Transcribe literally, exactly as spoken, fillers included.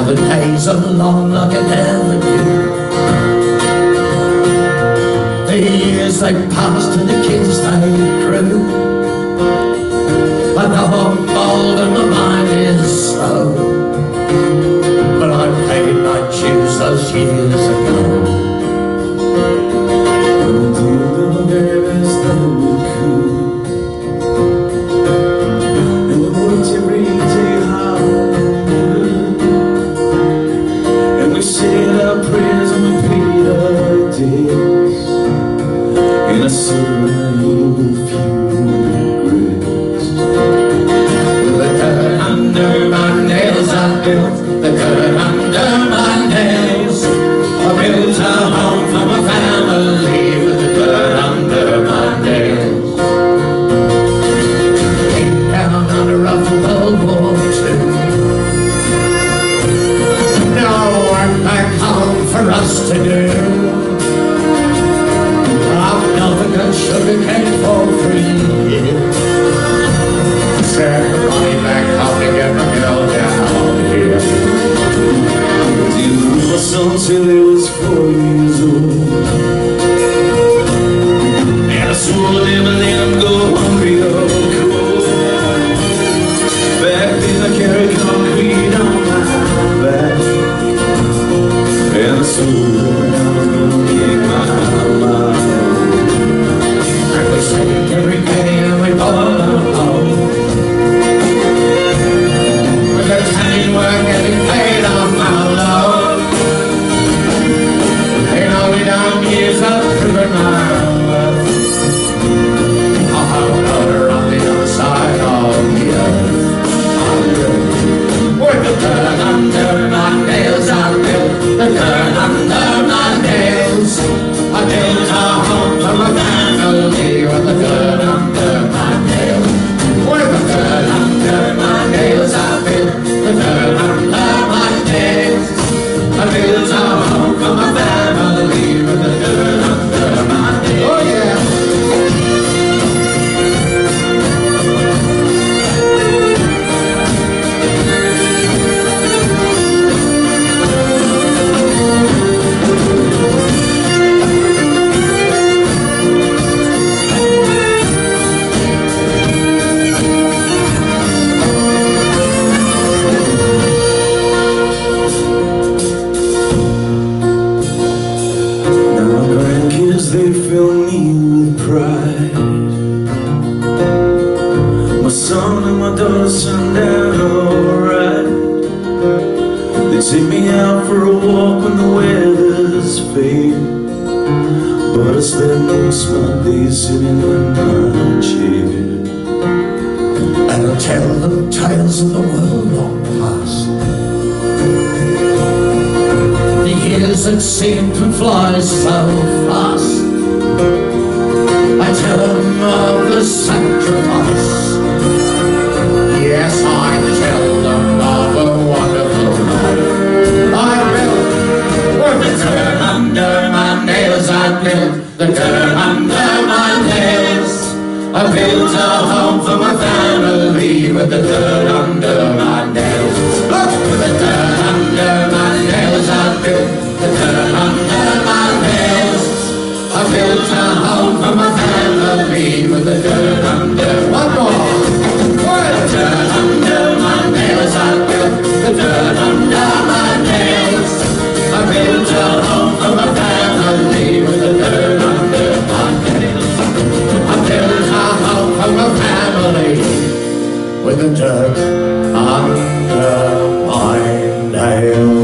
Now the days are long like it never did. The years they passed and the kids they grew. I know I'm old and my mind is slow, but I paid my dues those years ago. And I survive a few regrets. The dirt under my nails I built, the dirt under my nails. I built a home for my family with the dirt under my nails. Came down under rough World War Two. No work back home for us to do. Sugar cane for three years. Send the money back home to get my girl down here. Didn't lose my son till he was four years old, and I swore never let him go hungry or cold. Back then I carried concrete on my back, and I swore I was gonna make my life. We saved every penny and we bought a home. With the time we're getting paid off our loan. Ain't all we done years of proving my worth. I'll have another on the other side of the earth. With the dirt under my nails I built, the dirt under my nails. I built a home for my family with the dirt under my nails. With the dirt under my nails I built, the dirt under my nails. I built a home for my family with the dirt under my nails. Oh yeah. They fill me with pride. My son and my daughter turned out alright. They take me out for a walk when the weather's fair, but I spend most of my days sitting in my chair. And I'll tell them tales of the world long past, the years that seem to fly so fast. I tell them of the sacrifice. Yes, I tell them of a wonderful life I built. With the dirt under my nails I built, the dirt under my nails. I built a home for my family with the dirt under my nails. Look, with the dirt under my nails I built, the dirt under my nails. I built a home for my family with the dirt under. One more. With the dirt under my nails I built, the dirt under my nails. I built a home for my family with the dirt under my nails. I built a home for my family with the dirt under my nails.